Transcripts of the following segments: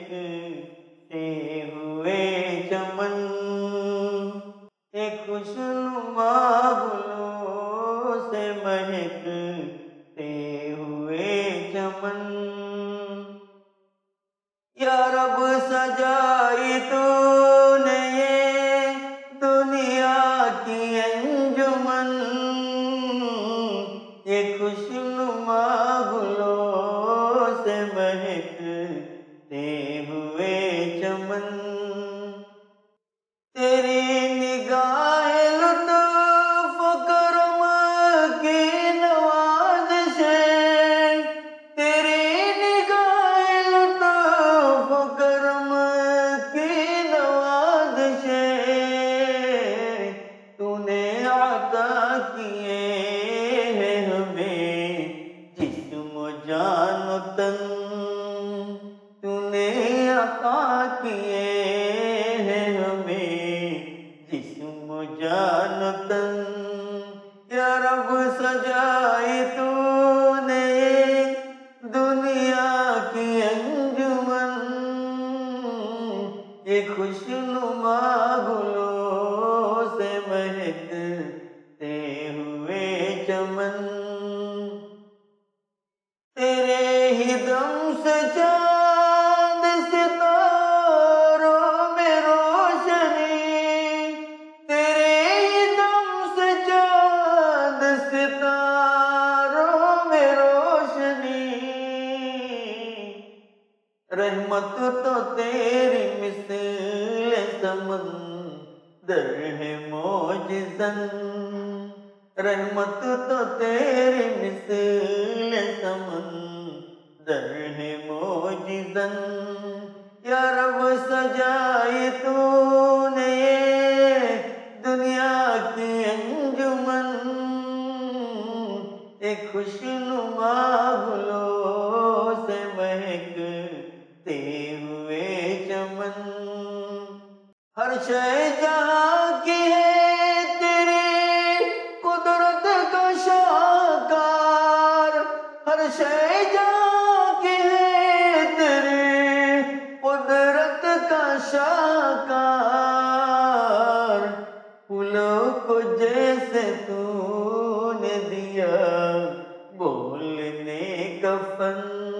महकते हुए चमन, एक खुशनुमा गुलों से महकते हुए चमन। या रब सजाई तूने ये दुनिया की अंजुमन, ये खुशनुमा गुलों से महकते हुए चमन। तेरी निगाह लुत्फ करम की नवाज़िश, तेरी निगाह लुत्फ करम की नवाज़िश, तूने अता किए हैं हमें जिस्म जान तन, तूने अता किए हैं हमें जिस्म जान तन। या रब सजाई तूने ये दुनिया की अंजुमन, ये खुशनुमा गुलों से महकते हुए चमन। तेरे ही दम से चाँद सितारों में रोशनी, तेरे ही दम से चाँद सितारों में रोशनी, रहमत तो तेरी मिसल समंदर है मौजिज़न, रहमत तो तेरी मिसल समंदर है मौजिज़न। या रब सजाई तूने ये दुनिया की अंजुमन, एक खुशनुमा गुलों से महकते हुए चमन। हर शय जहाँ की है तेरी कुदरत का शाकार, हर शय जहाँ की है तेरी कुदरत का शाकार। फूलों को जैसे तूने दिया बोलने का फन,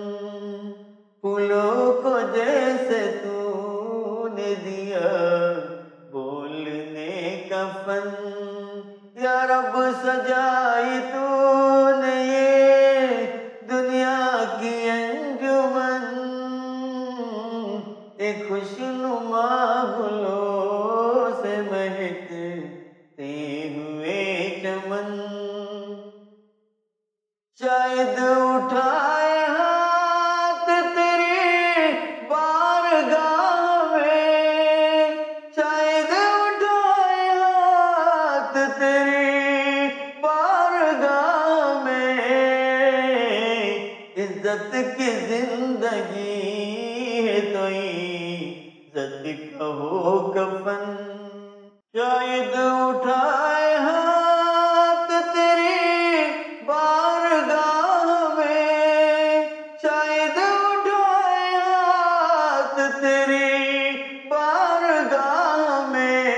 फूलों को जैसे तूने दिया बोलने का फन। या रब सजाई तूने ये दुनिया की अंजुमन, एक खुशनुमा गुलों से महकते हुए चमन। शायद उठाए हाथ तेरी बारगाह में, शायद उठाए हाथ तेरी बारगाह में, इज्जत की जिंदगी है तो इज्जत का हो कफन। शायद उठाए हाथ तेरी बारगाह में, शायद उठाए हाथ तेरी बारगाह में,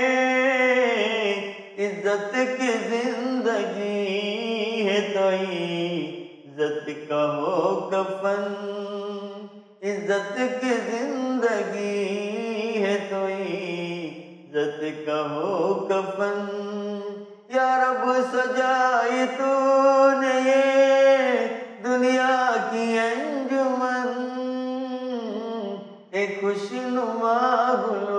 इज्जत की जिंदगी है तो इज्जत का हो कफन, इज्जत की जिंदगी है तो इज्जत का हो कफन। या रब सजाई तूने ये दुनिया की अंजुमन, एक खुशनुमा गुलों